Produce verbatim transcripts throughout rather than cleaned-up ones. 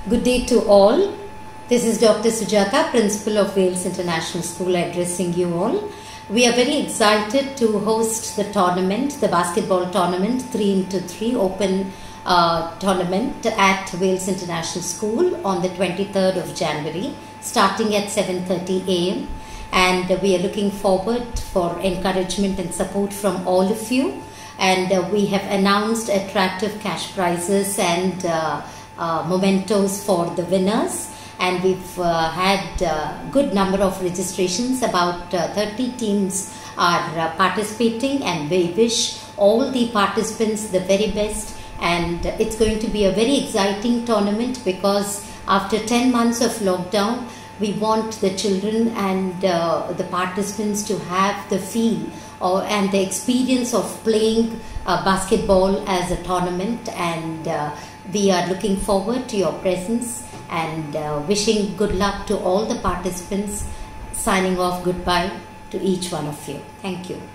Good day to all. This is Doctor Sujata, Principal of Wales International School, addressing you all. We are very excited to host the tournament, the basketball tournament, three into three open uh, tournament at Wales International School on the twenty-third of January, starting at seven thirty a m And we are looking forward for encouragement and support from all of you. And uh, we have announced attractive cash prizes and uh, uh, mementos for the winners. And we've uh, had a good number of registrations. About uh, thirty teams are uh, participating, and we wish all the participants the very best. And it's going to be a very exciting tournament because after ten months of lockdown, we want the children and uh, the participants to have the feel or and the experience of playing uh, basketball as a tournament. And uh, we are looking forward to your presence and uh, wishing good luck to all the participants. Signing off, goodbye to each one of you. Thank you.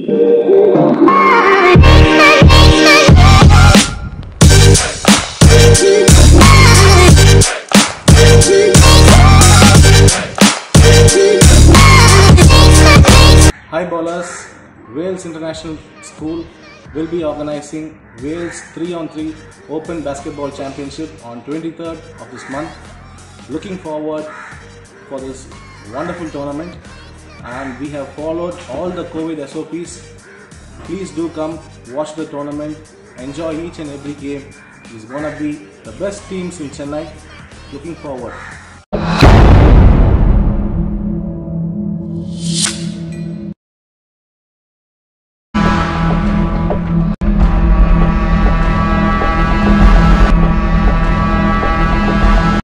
Hi ballers, Wales International School will be organizing Wales three on three Open Basketball Championship on twenty-third of this month. Looking forward for this wonderful tournament, and we have followed all the COVID S O Ps. Please do come watch the tournament, enjoy each and every game. It's gonna be the best teams in Chennai. Looking forward.